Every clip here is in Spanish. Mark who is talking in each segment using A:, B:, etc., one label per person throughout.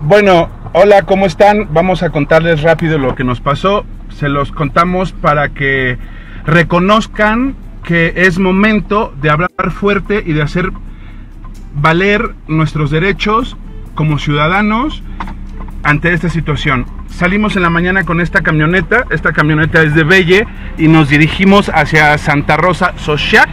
A: Bueno, hola, ¿cómo están? Vamos a contarles rápido lo que nos pasó. Se los contamos para que reconozcan que es momento de hablar fuerte y de hacer valer nuestros derechos como ciudadanos ante esta situación. Salimos en la mañana con esta camioneta es de Belle, y nos dirigimos hacia Santa Rosa Xochiac,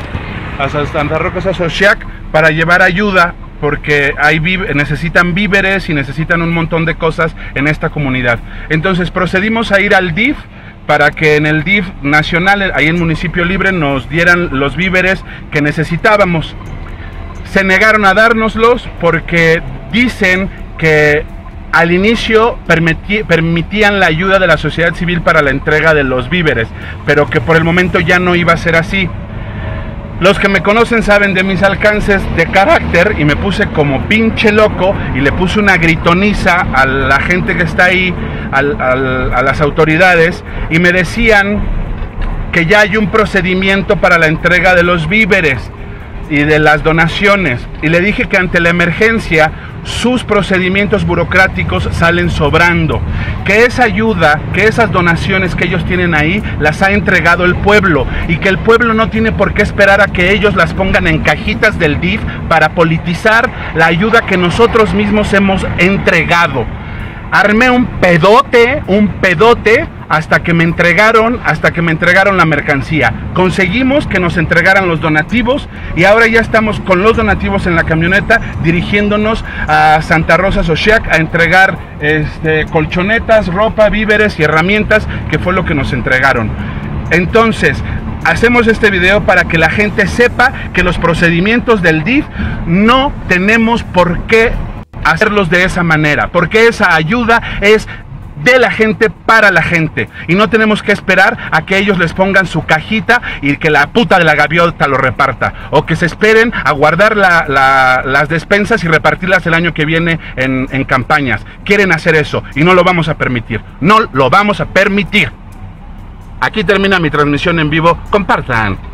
A: para llevar ayuda, porque necesitan víveres y necesitan un montón de cosas en esta comunidad. Entonces procedimos a ir al DIF para que en el DIF nacional, ahí en Municipio Libre, nos dieran los víveres que necesitábamos. Se negaron a dárnoslos porque dicen que al inicio permitían la ayuda de la sociedad civil para la entrega de los víveres, pero que por el momento ya no iba a ser así. Los que me conocen saben de mis alcances de carácter, y me puse como pinche loco y le puse una gritoniza a la gente que está ahí, a las autoridades, y me decían que ya hay un procedimiento para la entrega de los víveres y de las donaciones, y le dije que ante la emergencia sus procedimientos burocráticos salen sobrando, que esa ayuda, que esas donaciones que ellos tienen ahí las ha entregado el pueblo, y que el pueblo no tiene por qué esperar a que ellos las pongan en cajitas del DIF para politizar la ayuda que nosotros mismos hemos entregado. Armé un pedote hasta que me entregaron la mercancía. Conseguimos que nos entregaran los donativos, y ahora ya estamos con los donativos en la camioneta dirigiéndonos a Santa Rosa Xochiac a entregar colchonetas, ropa, víveres y herramientas, que fue lo que nos entregaron. Entonces, hacemos este video para que la gente sepa que los procedimientos del DIF no tenemos por qué hacerlos de esa manera, porque esa ayuda es de la gente para la gente, y no tenemos que esperar a que ellos les pongan su cajita y que la puta de la gaviota lo reparta, o que se esperen a guardar las despensas y repartirlas el año que viene en campañas. Quieren hacer eso y no lo vamos a permitir, no lo vamos a permitir. Aquí termina mi transmisión en vivo. Compartan.